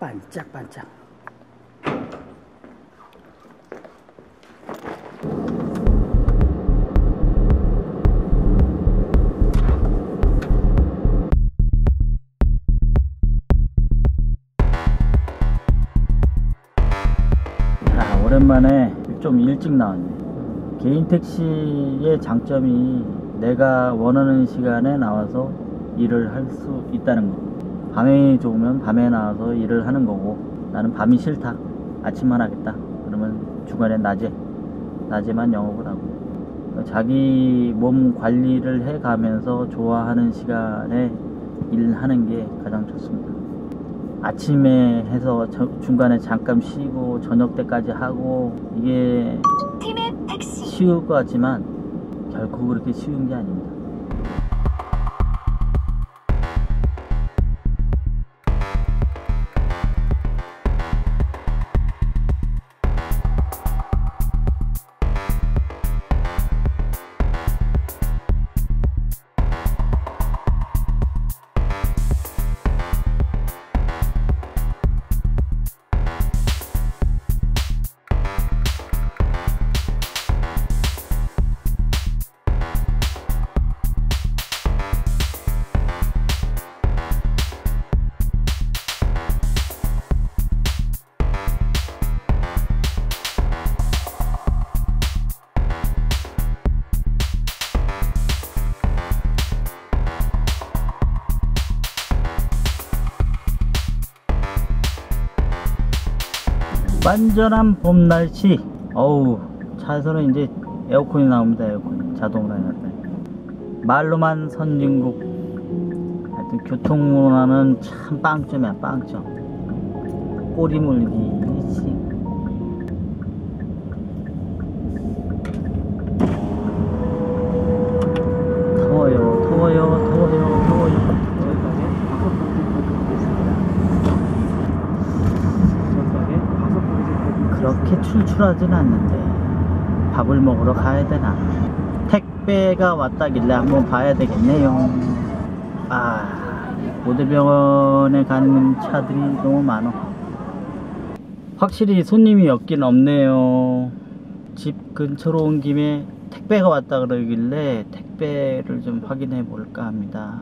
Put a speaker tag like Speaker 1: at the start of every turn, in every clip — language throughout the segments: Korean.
Speaker 1: 반짝반짝. 오랜만에 좀 일찍 나왔네. 개인 택시의 장점이 내가 원하는 시간에 나와서 일을 할 수 있다는 거. 밤이 좋으면 밤에 나와서 일을 하는 거고, 나는 밤이 싫다, 아침만 하겠다 그러면 중간에 낮에만 영업을 하고, 자기 몸 관리를 해 가면서 좋아하는 시간에 일하는 게 가장 좋습니다. 아침에 해서 중간에 잠깐 쉬고 저녁 때까지 하고, 이게 쉬울 것 같지만 결코 그렇게 쉬운 게 아닙니다. 완전한 봄 날씨. 어우, 차에서는 이제 에어컨이 나옵니다. 에어컨 자동으로 해놨더니. 말로만 선진국. 하여튼 교통문화는 참 빵점이야, 빵점. 꼬리 물기. 더워요. 그렇게 출출하진 않는데 밥을 먹으러 가야 되나? 택배가 왔다길래 한번 봐야 되겠네요. 고대병원에 가는 차들이 너무 많아. 확실히 손님이 없긴 없네요. 집 근처로 온 김에 택배가 왔다 그러길래 택배를 좀 확인해 볼까 합니다.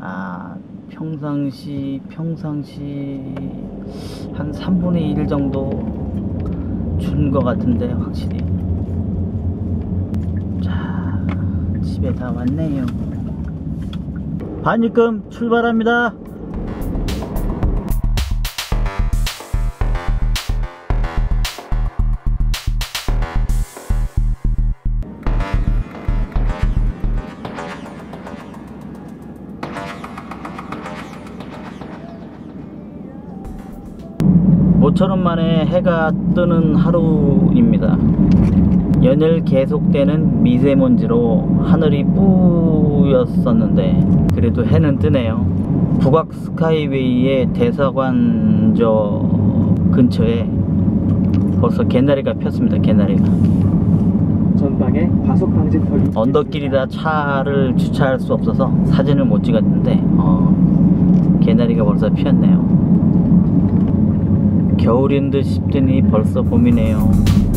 Speaker 1: 평상시 한 3분의 1 정도 준 것 같은데, 확실히. 자, 집에 다 왔네요. 반입금 출발합니다. 모처럼 만에 해가 뜨는 하루입니다. 연일 계속되는 미세먼지로 하늘이 뿌였었는데 그래도 해는 뜨네요. 북악 스카이웨이의 대사관저 근처에 벌써 개나리가 폈습니다. 개나리가.
Speaker 2: 전방에 과속 방지 턱이.
Speaker 1: 언덕길이라 차를 주차할 수 없어서 사진을 못 찍었는데 개나리가 벌써 피었네요. 겨울인 듯 싶더니 벌써 봄이네요.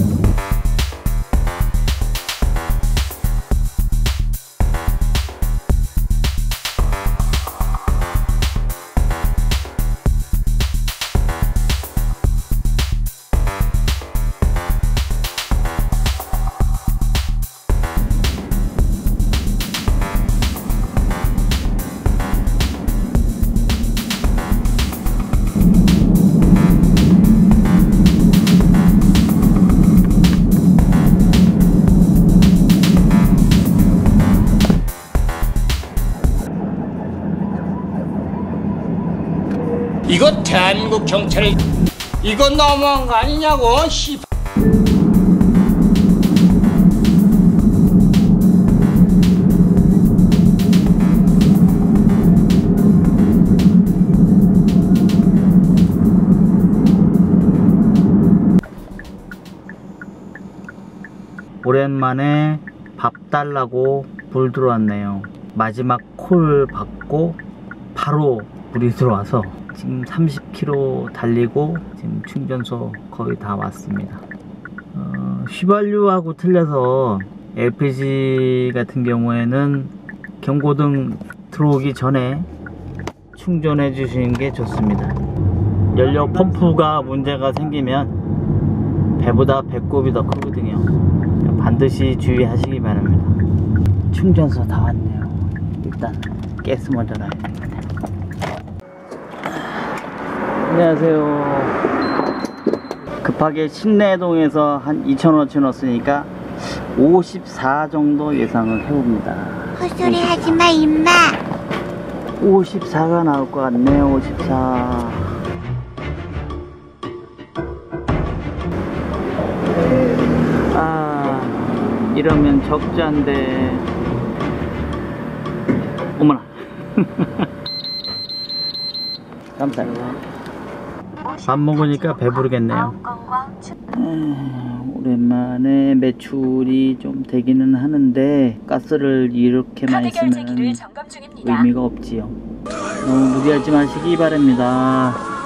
Speaker 3: 이거 대한민국 경찰이 이거 너무한 거 아니냐고. 씨.
Speaker 1: 오랜만에 밥 달라고 불 들어왔네요. 마지막 콜 받고 바로 물이 들어와서 지금 30km 달리고 지금 충전소 거의 다 왔습니다. 휘발유하고 틀려서 LPG 같은 경우에는 경고등 들어오기 전에 충전해 주시는 게 좋습니다. 연료 펌프가 문제가 생기면 배보다 배꼽이 더 크거든요. 반드시 주의하시기 바랍니다. 충전소 다 왔네요. 일단 가스 먼저 놔야 되겠네. 안녕하세요. 급하게 신내동에서 한 2,000원어치 넣었으니까 54 정도 예상을 해봅니다.
Speaker 4: 헛소리 하지마 임마.
Speaker 1: 54가 나올 것 같네요. 54. 이러면 적자인데. 어머나. 감사합니다. 밥 먹으니까 배부르겠네요. 오랜만에 매출이 좀 되기는 하는데 가스를 이렇게 많이 쓰면 의미가 없지요. 너무 무리하지 마시기 바랍니다.